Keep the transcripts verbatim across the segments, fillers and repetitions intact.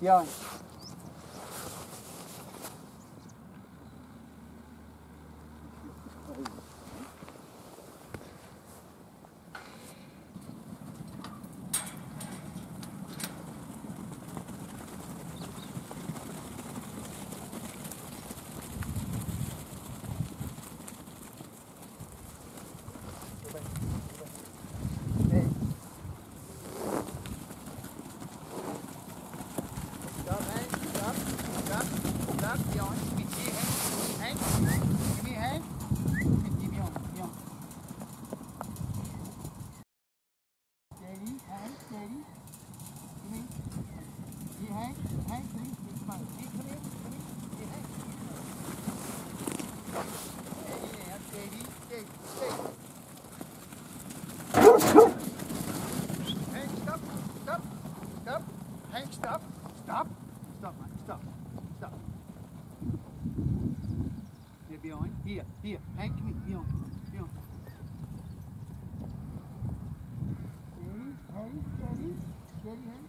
Bjørn. Stop, stop, stop, man, stop, stop. Here, behind, here, here, hang to me, behind, behind. Steady, hang, steady, steady, hang.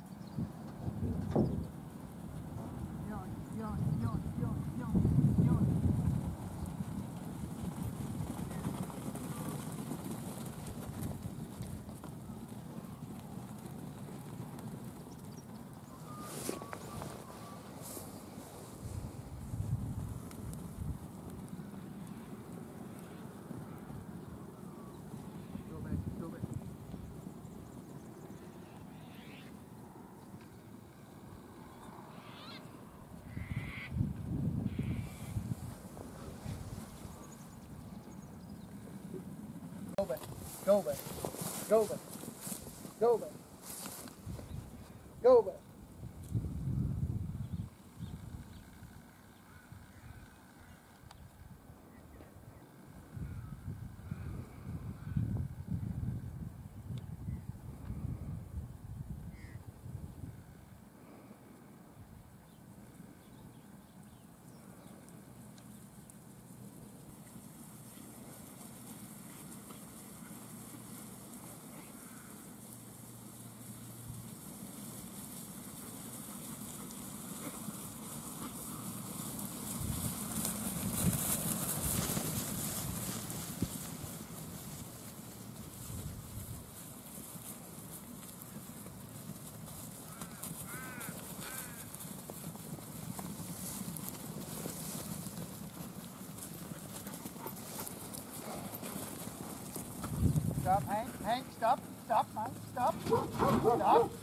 Behind, behind, behind, behind, behind, behind. Go back, go back, go back, go back, go back. Stop, Hank, Hank, stop, stop, man, stop, stop.